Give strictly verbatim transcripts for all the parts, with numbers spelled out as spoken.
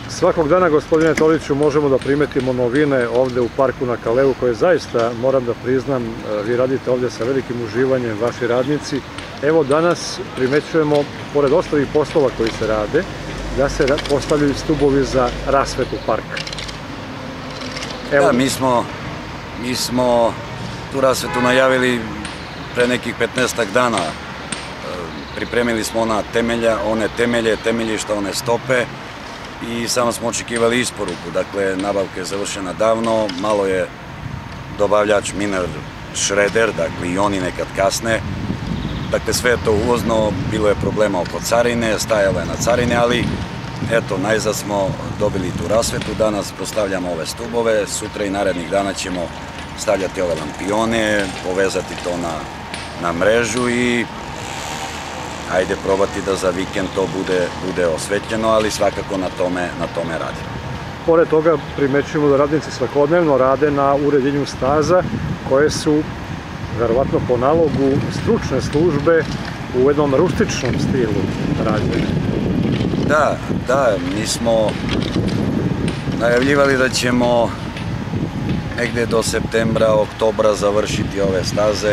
Svakog dana, gospodine Toliću, možemo da primetimo novine ovde u parku na Kaleu, koje zaista, moram da priznam, vi radite ovde sa velikim uživanjem, vaši radnici. Evo, danas primećujemo, pored ostalih poslova koji se rade, da se postavljaju stubovi za rasvetu parka. Da, mi smo, mi smo tu rasvetu najavili pre nekih petnaestak dana. Pripremili smo ona temelja, one temelje, temeljišta, one stope i samo smo očekivali isporuku. Dakle, nabavka je završena davno, malo je dobavljač Miner Šreder, dakle i oni nekad kasne. Dakle, sve je to uvozno, bilo je problema oko carine, stajalo je na carine, ali eto, najzad smo dobili tu rasvetu, danas postavljamo ove stubove, sutra i narednih dana ćemo stavljati ove lampione, povezati to na, na mrežu i ajde probati da za vikend to bude, bude osvetljeno, ali svakako na tome, na tome radi. Pored toga primećujemo da radnici svakodnevno rade na uređenju staza koje su, verovatno po nalogu stručne službe, u jednom rustičnom stilu rađene. Da, da, mi smo najavljivali da ćemo negde do septembra, oktobra završiti ove staze.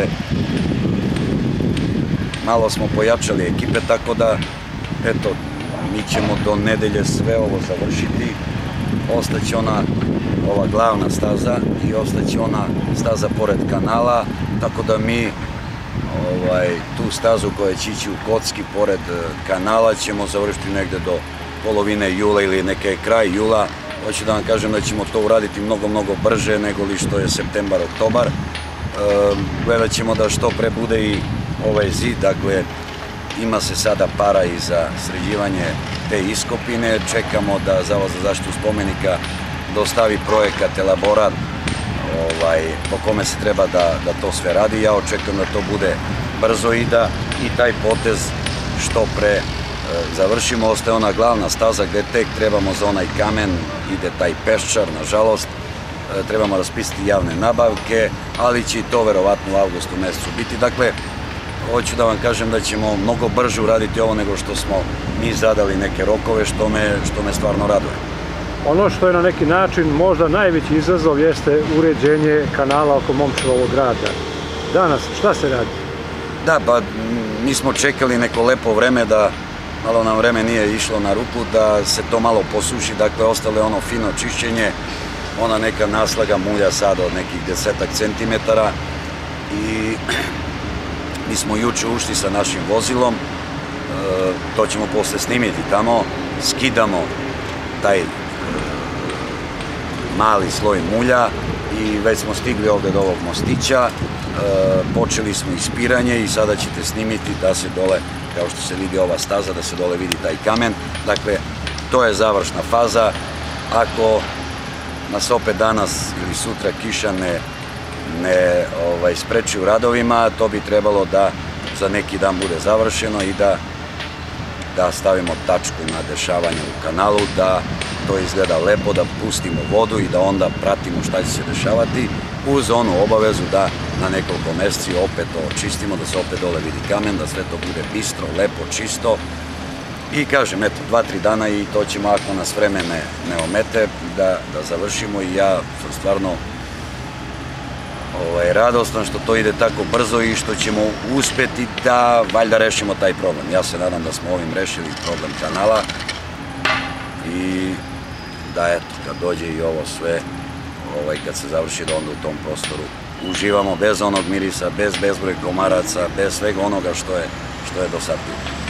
Malo smo pojačali ekipe, tako da, eto, mi ćemo do nedelje sve ovo završiti. Ostaće ona, ova glavna staza i ostaće ona staza pored kanala, tako da mi ovaj, tu stazu koja će ići u Kocki pored kanala ćemo završiti negde do polovine jula ili neke kraj jula. Hoću da vam kažem da ćemo to uraditi mnogo, mnogo brže nego li što je septembar, oktobar. E, gledat ćemo da što pre bude i ovaj zid, dakle ima se sada para i za sređivanje te iskopine, čekamo da Zavod za zaštitu spomenika dostavi projekat, elaborat ovaj, po kome se treba da, da to sve radi. Ja očekujem da to bude brzo i da i taj potez što pre e, završimo. Ostaje ona glavna staza gde tek trebamo za onaj kamen, ide taj peščar, nažalost, e, trebamo raspisati javne nabavke, ali će i to verovatno u avgustu mesecu biti. Dakle, hoću da vam kažem da ćemo mnogo brže uraditi ovo nego što smo mi zadali neke rokove, što me, što me stvarno raduje. Ono što je na neki način možda najveći izazov jeste uređenje kanala oko Momčilovog grada. Danas, šta se radi? Da, pa mi smo čekali neko lepo vreme da, malo nam vreme nije išlo na ruku, da se to malo posuši, dakle ostalo je ono fino čišćenje, ona neka naslaga mulja sada od nekih desetak centimetara i mi smo juče ušli sa našim vozilom, to ćemo posle snimiti tamo, skidamo taj mali sloj mulja i već smo stigli ovde do ovog mostića, počeli smo ispiranje i sada ćete snimiti da se dole, kao što se vidi ova staza, da se dole vidi taj kamen. Dakle, to je završna faza. Ako nas opet danas ili sutra kiša ne ne ovaj, spreči u radovima, to bi trebalo da za neki dan bude završeno i da, da stavimo tačku na dešavanje u kanalu, da to izgleda lepo, da pustimo vodu i da onda pratimo šta će se dešavati, uz onu obavezu da na nekoliko meseci opet to očistimo, da se opet dole vidi kamen, da sve to bude bistro, lepo, čisto. I kažem, eto, dva, tri dana i to ćemo, ako nas vreme ne, ne omete, da, da završimo i ja sam stvarno Ovaj, radostan što to ide tako brzo i što ćemo uspeti da valjda rešimo taj problem. Ja se nadam da smo ovim rešili problem kanala i da eto, kad dođe i ovo sve, ovaj, kad se završi, da onda u tom prostoru uživamo bez onog mirisa, bez bezbroj komaraca, bez svega onoga što je, što je do sad bilo.